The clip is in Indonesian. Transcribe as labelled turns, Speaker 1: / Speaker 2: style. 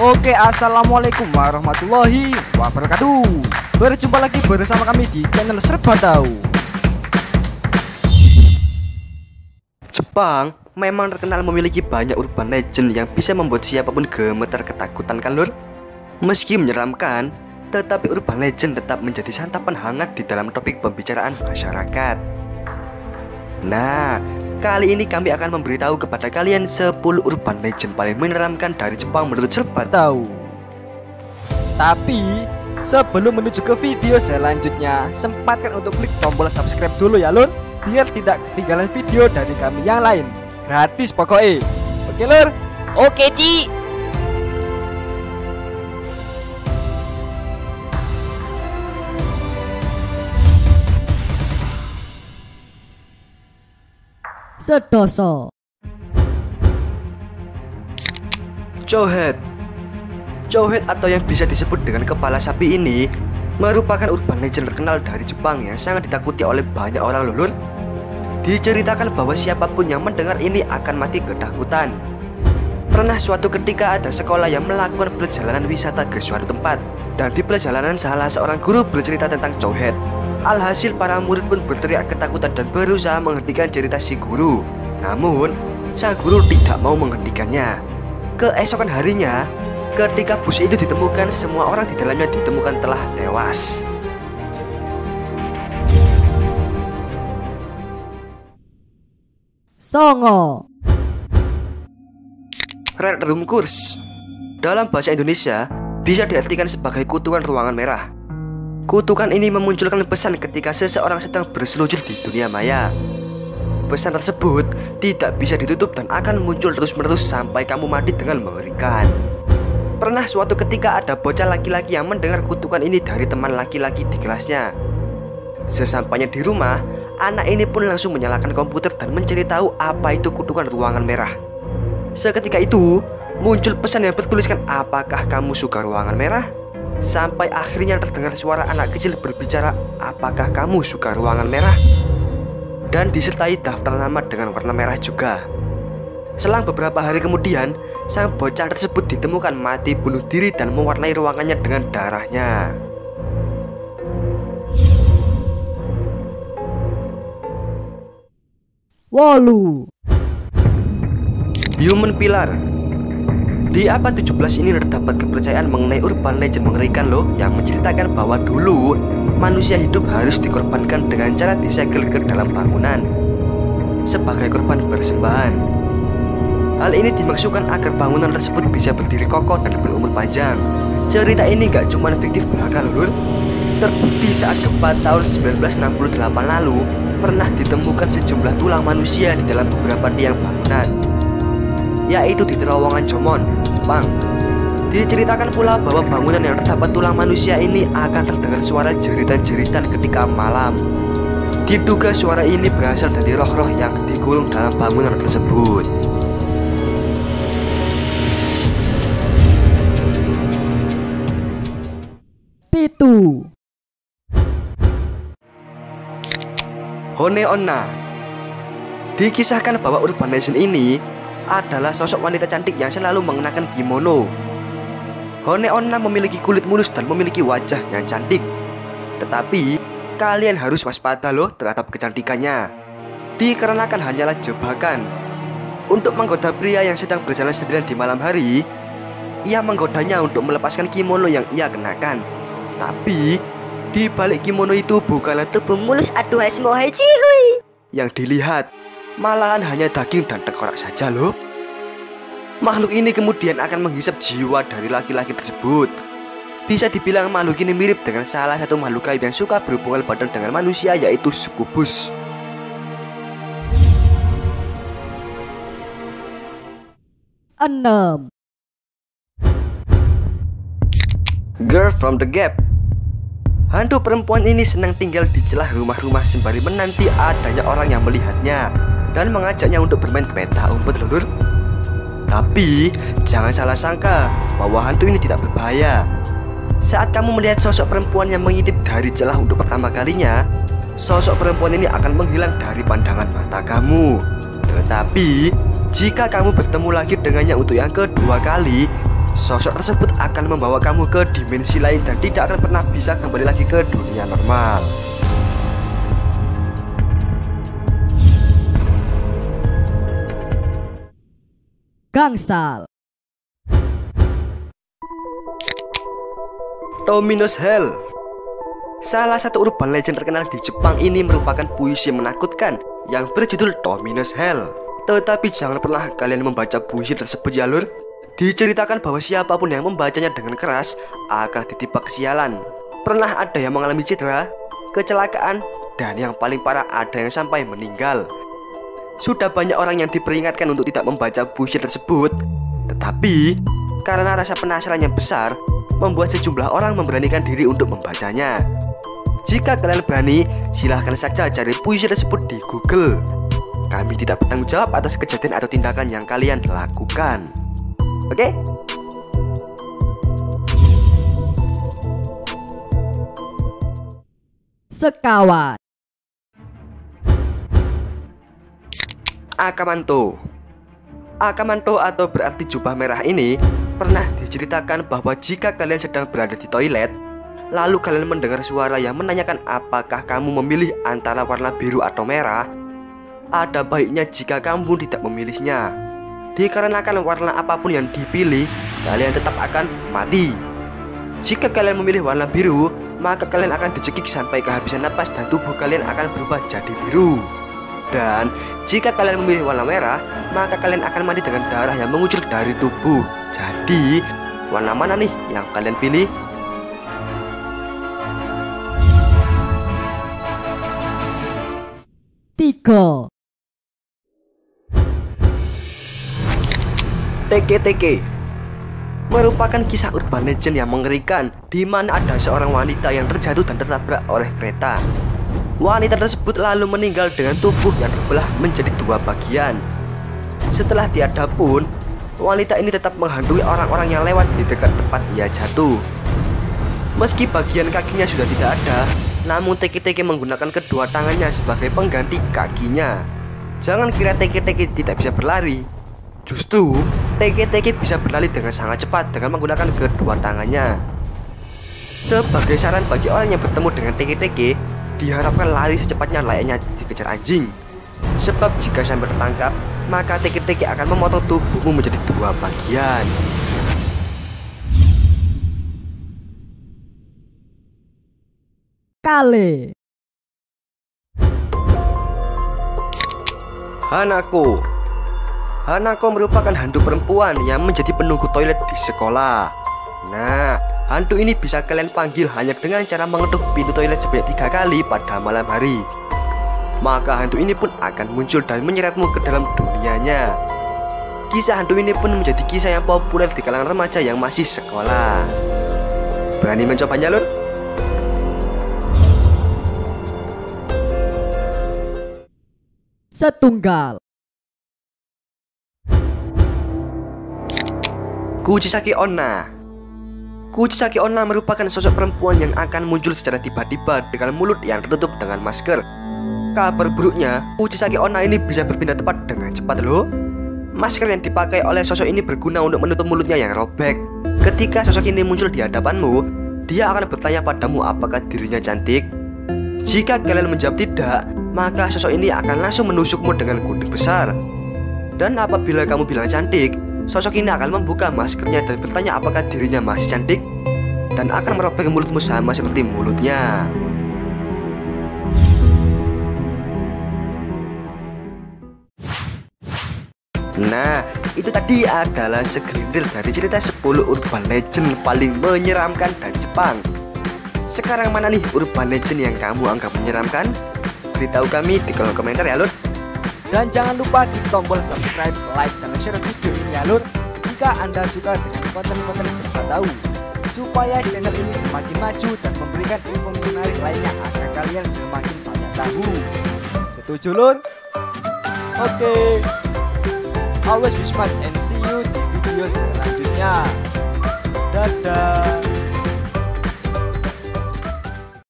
Speaker 1: Oke, assalamualaikum warahmatullahi wabarakatuh. Berjumpa lagi bersama kami di channel Serba Tahu.
Speaker 2: Jepang memang terkenal memiliki banyak urban legend yang bisa membuat siapapun gemetar ketakutan kan lur. Meski menyeramkan, tetapi urban legend tetap menjadi santapan hangat di dalam topik pembicaraan masyarakat. Nah, kali ini kami akan memberitahu kepada kalian 10 urban legend paling menyeramkan dari Jepang menurut Serba Tahu.
Speaker 1: Tapi sebelum menuju ke video selanjutnya, sempatkan untuk klik tombol subscribe dulu ya lur, biar tidak ketinggalan video dari kami yang lain. Gratis pokoknya. Oke lur?
Speaker 3: Oke Ci.
Speaker 4: Sedoso.
Speaker 2: Cowhead atau yang bisa disebut dengan kepala sapi ini merupakan urban legend terkenal dari Jepang yang sangat ditakuti oleh banyak orang lulur. Diceritakan bahwa siapapun yang mendengar ini akan mati ketakutan. Pernah suatu ketika ada sekolah yang melakukan perjalanan wisata ke suatu tempat, dan di perjalanan salah seorang guru bercerita tentang Cowhead. Alhasil para murid pun berteriak ketakutan dan berusaha menghentikan cerita si guru. Namun sang guru tidak mau menghentikannya. Keesokan harinya, ketika bus itu ditemukan, semua orang di dalamnya ditemukan telah tewas.
Speaker 4: Songo.
Speaker 2: Red Room Curse dalam bahasa Indonesia bisa diartikan sebagai kutukan ruangan merah. Kutukan ini memunculkan pesan ketika seseorang sedang berselujur di dunia maya. Pesan tersebut tidak bisa ditutup dan akan muncul terus-menerus sampai kamu mati dengan mengerikan. Pernah suatu ketika ada bocah laki-laki yang mendengar kutukan ini dari teman laki-laki di kelasnya. Sesampainya di rumah, anak ini pun langsung menyalakan komputer dan mencari tahu apa itu kutukan ruangan merah. Seketika itu, muncul pesan yang bertuliskan apakah kamu suka ruangan merah? Sampai akhirnya terdengar suara anak kecil berbicara, apakah kamu suka ruangan merah? Dan disertai daftar nama dengan warna merah juga. Selang beberapa hari kemudian, sang bocah tersebut ditemukan mati bunuh diri dan mewarnai ruangannya dengan darahnya.
Speaker 4: Wolu.
Speaker 2: Human Pillar. Di abad 17 ini terdapat kepercayaan mengenai urban legend mengerikan loh, yang menceritakan bahwa dulu manusia hidup harus dikorbankan dengan cara disegel ke dalam bangunan sebagai korban persembahan. Hal ini dimaksudkan agar bangunan tersebut bisa berdiri kokoh dan berumur panjang. Cerita ini gak cuma fiktif belaka lulur. Terbukti saat gempa tahun 1968 lalu pernah ditemukan sejumlah tulang manusia di dalam beberapa tiang bangunan, yaitu di terowongan Jomon, Jepang. Diceritakan pula bahwa bangunan yang terdapat tulang manusia ini akan terdengar suara jeritan-jeritan ketika malam. Diduga suara ini berasal dari roh-roh yang dikurung dalam bangunan tersebut.
Speaker 4: Pitu.
Speaker 2: Hone Onna. Dikisahkan bahwa urban legend ini adalah sosok wanita cantik yang selalu mengenakan kimono. Hone Onna memiliki kulit mulus dan memiliki wajah yang cantik. Tetapi kalian harus waspada loh terhadap kecantikannya, dikarenakan hanyalah jebakan untuk menggoda pria yang sedang berjalan sendirian di malam hari. Ia menggodanya untuk melepaskan kimono yang ia kenakan. Tapi di balik kimono itu bukanlah tubuh mulus aduhai semohai cihui yang dilihat, malahan hanya daging dan tengkorak saja loh. Makhluk ini kemudian akan menghisap jiwa dari laki-laki tersebut. Bisa dibilang makhluk ini mirip dengan salah satu makhluk gaib yang suka berhubungan badan dengan manusia, yaitu sukubus.
Speaker 4: Enam.
Speaker 2: Girl from the Gap. Hantu perempuan ini senang tinggal di celah rumah-rumah sembari menanti adanya orang yang melihatnya dan mengajaknya untuk bermain peta umpet lulur. Tapi jangan salah sangka bahwa hantu ini tidak berbahaya. Saat kamu melihat sosok perempuan yang mengintip dari celah untuk pertama kalinya, sosok perempuan ini akan menghilang dari pandangan mata kamu. Tetapi jika kamu bertemu lagi dengannya untuk yang kedua kali, sosok tersebut akan membawa kamu ke dimensi lain dan tidak akan pernah bisa kembali lagi ke dunia normal.
Speaker 4: Gangsal.
Speaker 2: Tomino's Hell. Salah satu urban legend terkenal di Jepang ini merupakan puisi menakutkan yang berjudul Tomino's Hell. Tetapi jangan pernah kalian membaca puisi tersebut ya lur. Diceritakan bahwa siapapun yang membacanya dengan keras akan ditimpa kesialan. Pernah ada yang mengalami cedera, kecelakaan, dan yang paling parah ada yang sampai meninggal. Sudah banyak orang yang diperingatkan untuk tidak membaca puisi tersebut, tetapi karena rasa penasaran yang besar membuat sejumlah orang memberanikan diri untuk membacanya. Jika kalian berani, silahkan saja cari puisi tersebut di Google. Kami tidak bertanggung jawab atas kejadian atau tindakan yang kalian lakukan. Oke?
Speaker 4: Sekawan.
Speaker 2: Akamanto. Akamanto atau berarti jubah merah ini pernah diceritakan bahwa jika kalian sedang berada di toilet, lalu kalian mendengar suara yang menanyakan apakah kamu memilih antara warna biru atau merah, ada baiknya jika kamu tidak memilihnya. Dikarenakan warna apapun yang dipilih, kalian tetap akan mati. Jika kalian memilih warna biru, maka kalian akan dicekik sampai kehabisan napas dan tubuh kalian akan berubah jadi biru. Dan jika kalian memilih warna merah, maka kalian akan mati dengan darah yang mengucur dari tubuh. Jadi, warna mana nih yang kalian pilih?
Speaker 4: Tiga.
Speaker 2: Teke-teke merupakan kisah urban legend yang mengerikan, di mana ada seorang wanita yang terjatuh dan tertabrak oleh kereta. Wanita tersebut lalu meninggal dengan tubuh yang terbelah menjadi dua bagian. Setelah tiada pun, wanita ini tetap menghantui orang-orang yang lewat di dekat tempat ia jatuh. Meski bagian kakinya sudah tidak ada, namun teke-teke menggunakan kedua tangannya sebagai pengganti kakinya. Jangan kira teke-teke tidak bisa berlari. Justru, teke-teke bisa berlari dengan sangat cepat dengan menggunakan kedua tangannya. Sebagai saran bagi orang yang bertemu dengan teke-teke, diharapkan lari secepatnya layaknya dikejar anjing. Sebab jika sampai tertangkap, maka teke-teke akan memotong tubuhmu menjadi dua bagian.
Speaker 4: Kale.
Speaker 2: Hanako. Hanako merupakan hantu perempuan yang menjadi penunggu toilet di sekolah. Nah, hantu ini bisa kalian panggil hanya dengan cara mengetuk pintu toilet sebanyak 3 kali pada malam hari. Maka hantu ini pun akan muncul dan menyeretmu ke dalam dunianya. Kisah hantu ini pun menjadi kisah yang populer di kalangan remaja yang masih sekolah. Berani mencobanya lur?
Speaker 4: Setunggal.
Speaker 2: Kuchisake Onna. Kuchisake Onna merupakan sosok perempuan yang akan muncul secara tiba-tiba dengan mulut yang tertutup dengan masker. Kabar buruknya, Kuchisake Onna ini bisa berpindah tempat dengan cepat loh. Masker yang dipakai oleh sosok ini berguna untuk menutup mulutnya yang robek. Ketika sosok ini muncul di hadapanmu, dia akan bertanya padamu apakah dirinya cantik. Jika kalian menjawab tidak, maka sosok ini akan langsung menusukmu dengan gunting besar. Dan apabila kamu bilang cantik, sosok ini akan membuka maskernya dan bertanya apakah dirinya masih cantik, dan akan merobek mulutmu sama seperti mulutnya. Nah, itu tadi adalah segelintir dari cerita 10 urban legend paling menyeramkan dari Jepang. Sekarang mana nih urban legend yang kamu anggap menyeramkan? Beritahu kami di kolom komentar ya lur.
Speaker 1: Dan jangan lupa klik tombol subscribe, like, dan share video ini ya lur, jika Anda suka dengan konten-konten serba tahu, supaya channel ini semakin maju dan memberikan info menarik lainnya agar kalian semakin banyak tahu. Setuju lur? Oke. Always be smart and see you di video selanjutnya. Dadah.